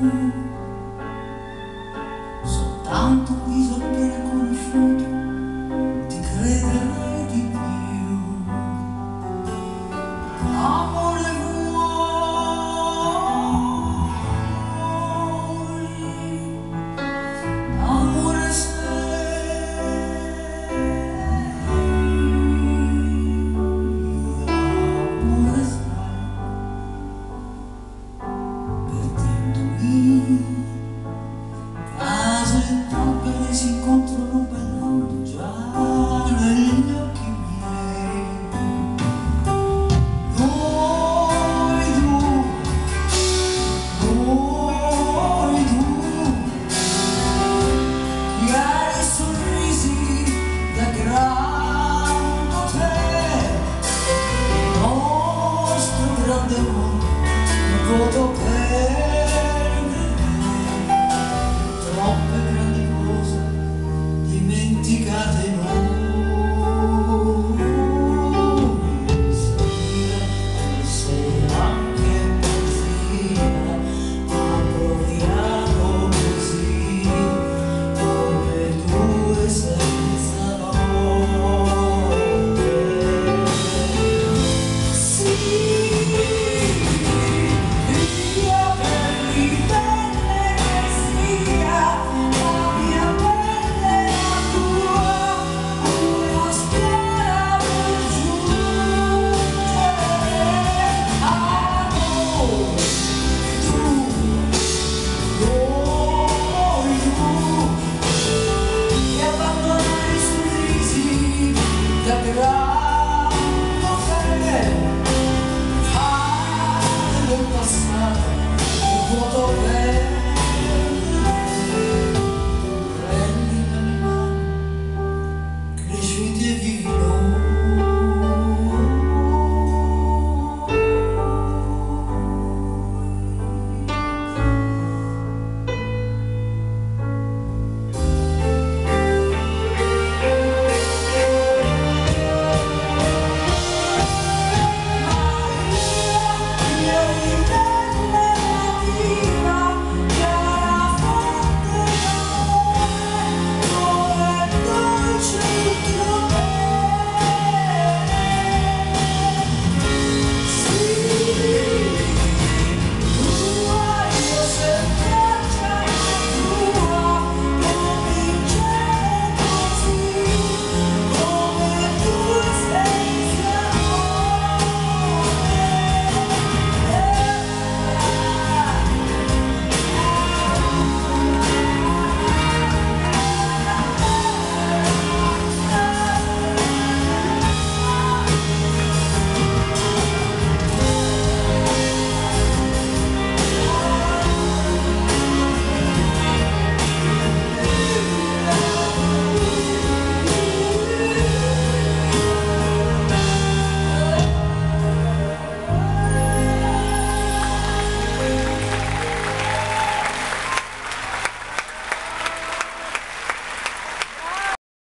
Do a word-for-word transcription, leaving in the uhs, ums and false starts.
soltanto un viso appena conosciuto ti crederei di più. Amore vuoi, amore sei, amore sai, perdendomi. Case e tappere si incontrano ballando già negli occhi miei. Noi due, noi due, chiari sorrisi da grande hotel, nostro grande amore, un voto per troppe grandi cose dimenticate noi. Sera, come sei anche benzina, ma proviamo così, come due senza notte. Sì, via per belle che sia, la mia pelle e la tua, una scuola per giungere a noi. Tu, noi, tu, e abbandonare i sorrisi da grande hotel, fare del passato un vuoto verde. Prendimi la mia mano, cresciuti e